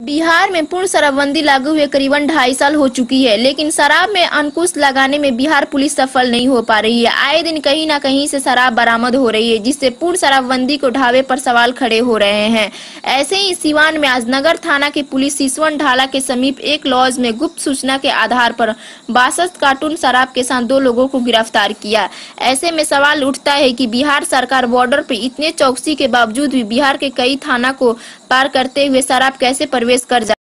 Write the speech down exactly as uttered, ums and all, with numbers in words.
बिहार में पूर्ण शराबबंदी लागू हुए करीबन ढाई साल हो चुकी है, लेकिन शराब में अंकुश लगाने में बिहार पुलिस सफल नहीं हो पा रही है। आए दिन कहीं ना कहीं से शराब बरामद हो रही है, जिससे पूर्ण शराबबंदी को ढाबे पर सवाल खड़े हो रहे हैं। ऐसे ही सीवान में आज नगर थाना की पुलिस सिसवन ढाला के समीप एक लॉज में गुप्त सूचना के आधार पर बासठ कार्टून शराब के साथ दो लोगों को गिरफ्तार किया। ऐसे में सवाल उठता है कि बिहार सरकार बॉर्डर पर इतने चौकसी के बावजूद भी बिहार के कई थाना को पार करते हुए शराब कैसे प्रवेश कर जा